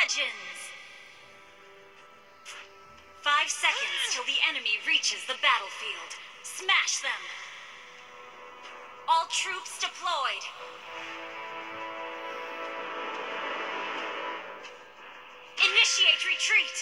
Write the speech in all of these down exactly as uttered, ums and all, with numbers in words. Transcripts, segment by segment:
Legends! Five seconds till the enemy reaches the battlefield. Smash them! All troops deployed! Initiate retreat!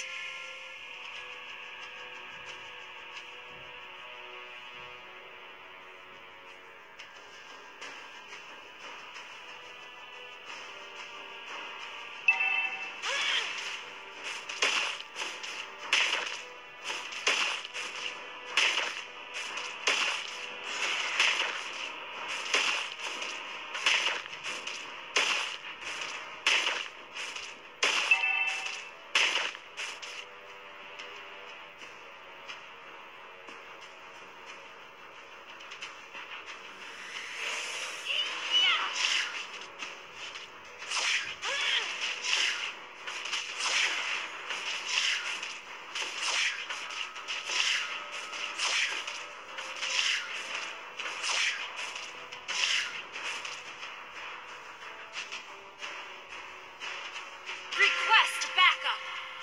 Request backup!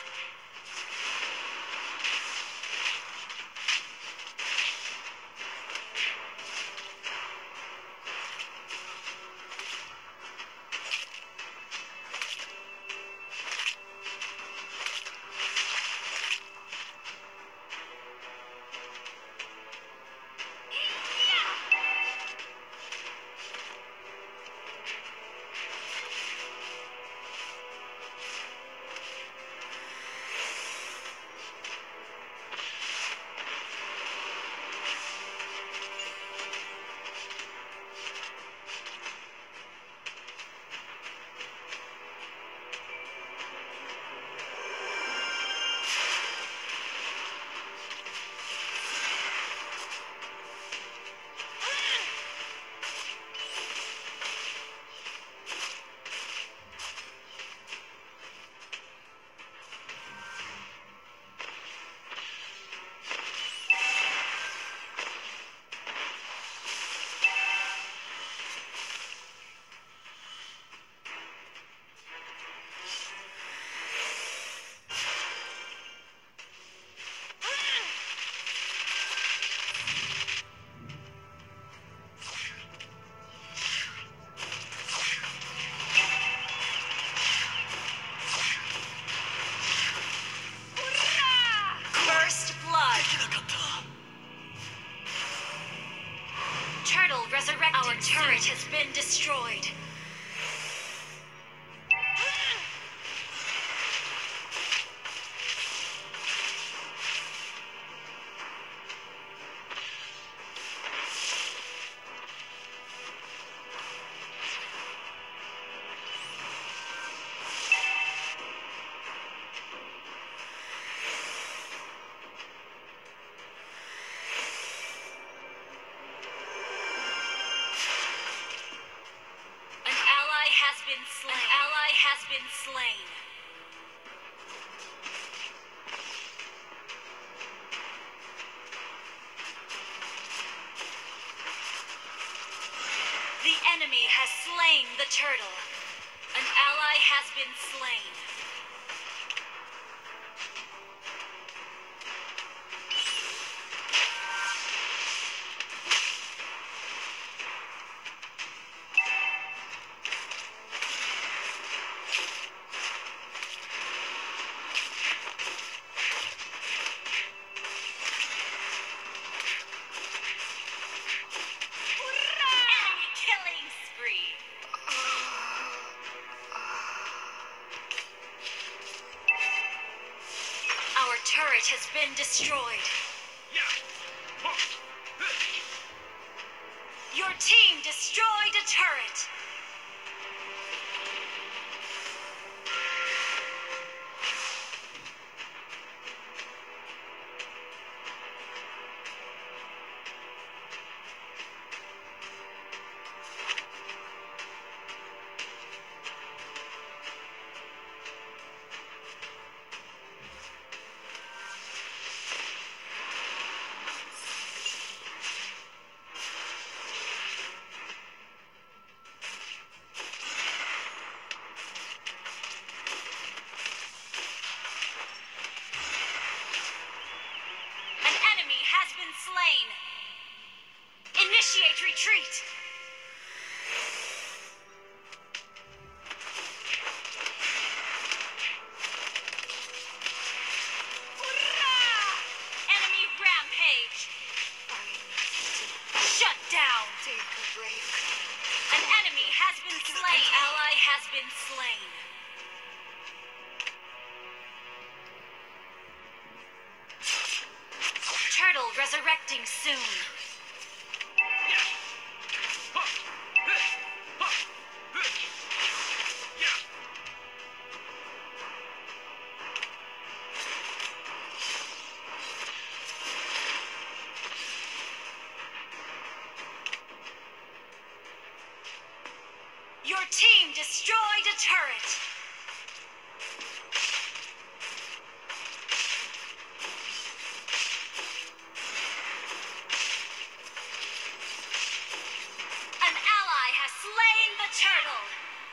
Turtle resurrected. Our turret has been destroyed. Has been slain. An ally has been slain. The enemy has slain the turtle. An ally has been slain. Turret has been destroyed. Your team destroyed a turret. been slain. Turtle resurrecting soon. Your team destroyed a turret. An ally has slain the turtle.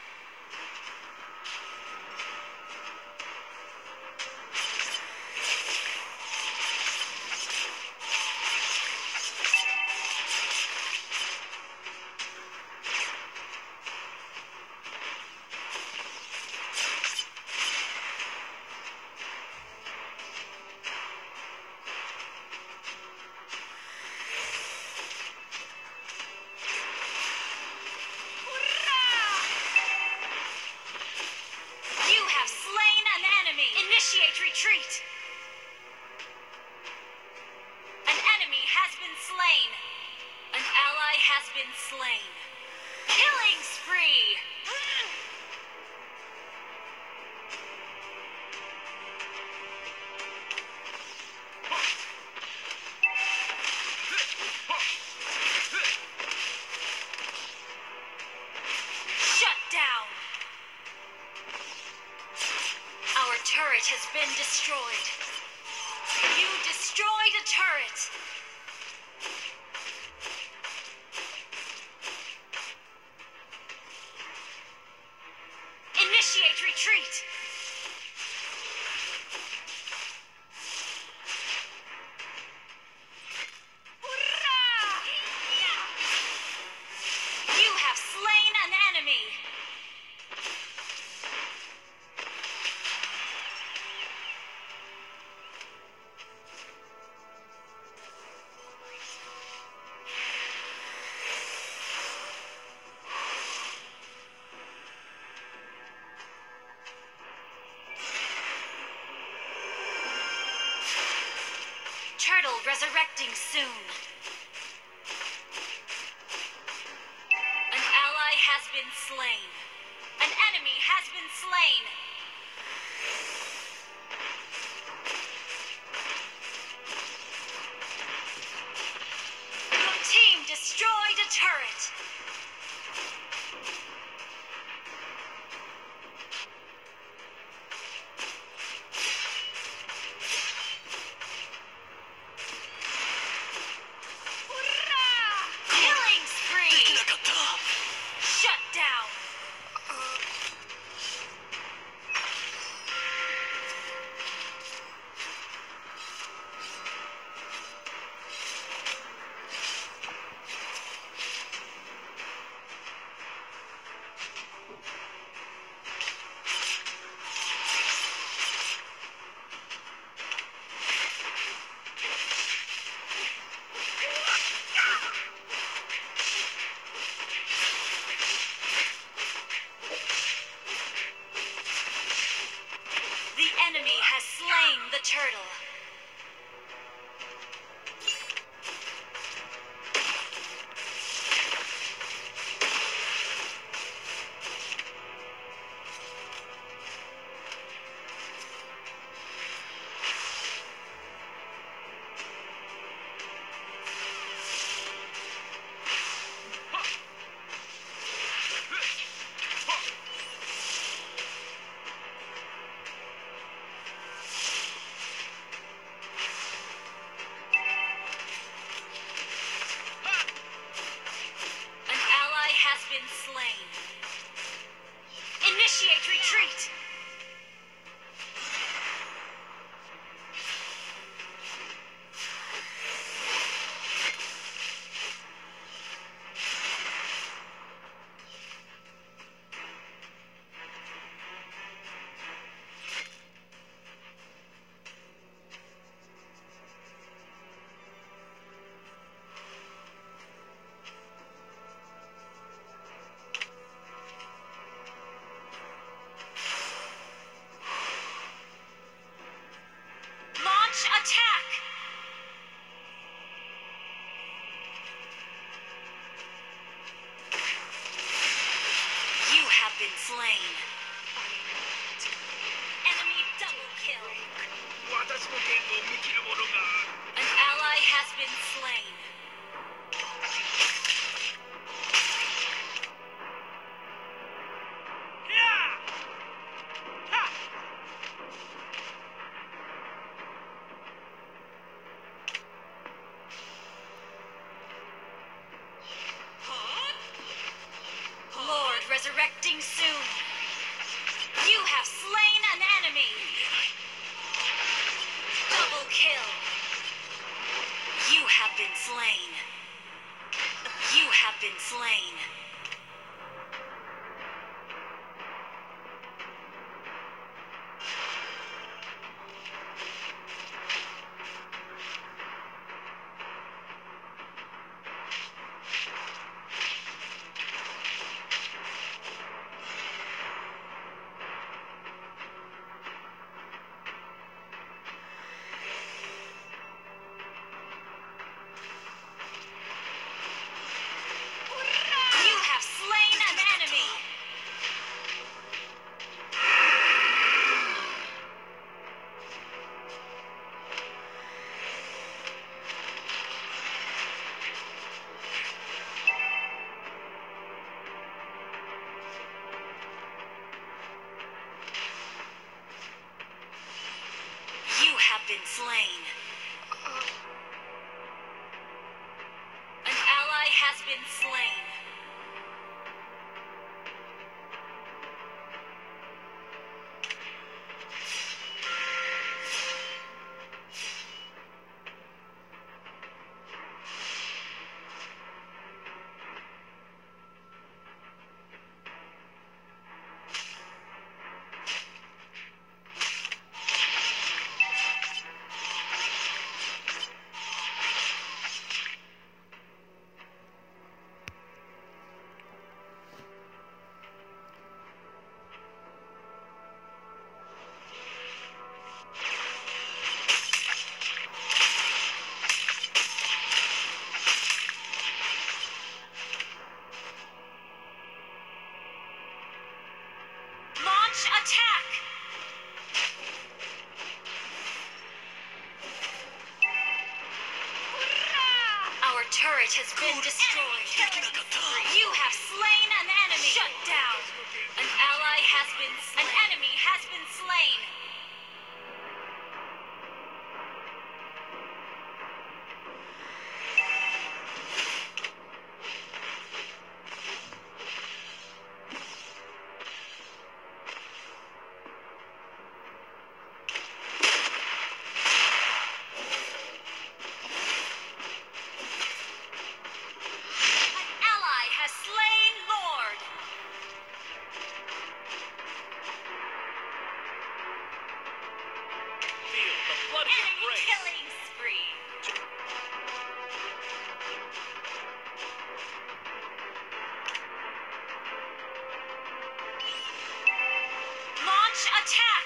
Initiate retreat! An enemy has been slain! An ally has been slain! Killing spree! Shut down! Our turret has been destroyed. You destroyed a turret. Initiate retreat. You have slain an enemy. Turtle resurrecting soon. An ally has been slain. An enemy has been slain. Your team destroyed a turret. The turtle. Been slain. Initiate retreat! An ally has been slain. Lord resurrecting soon. You have slain an enemy. Double kill. You have been slain. You have been slain. You have slain an enemy. You have been slain. An ally has been slain. Launch attack! Our turret has been destroyed. You have slain an enemy. Shut down. An ally has been slain. An enemy has been slain. An ally has slain Lord. Feel the blood of Enemy embrace. killing spree. Launch attack!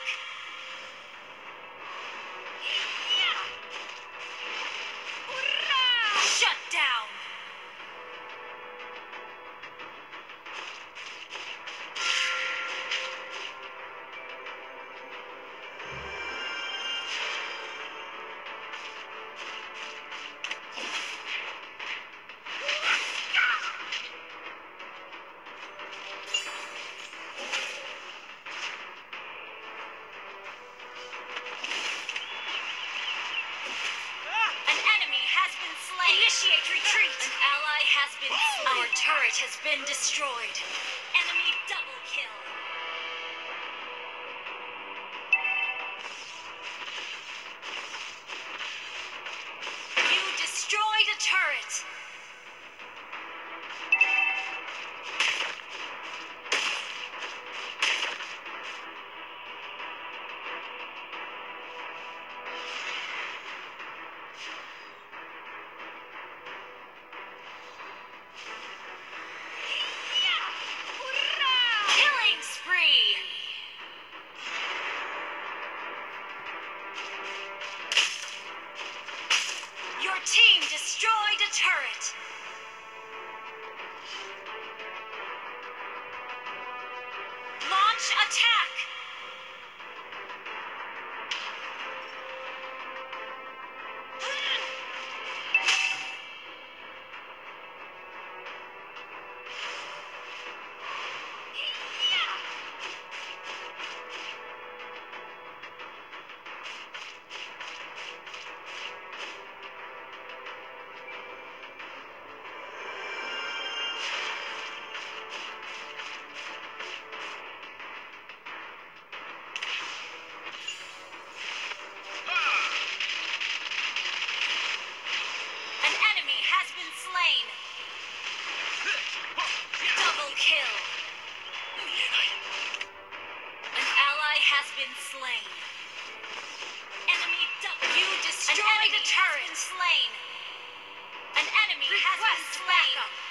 Shut down! An enemy has been slain. Initiate retreat. An ally has been slain. Our turret has been destroyed. Enemy double kill. You destroyed a turret. Killing spree. Your team destroyed a turret. Launch attack. has been slain. Enemy double. You destroyed a turret. An enemy has been slain. An enemy has been slain.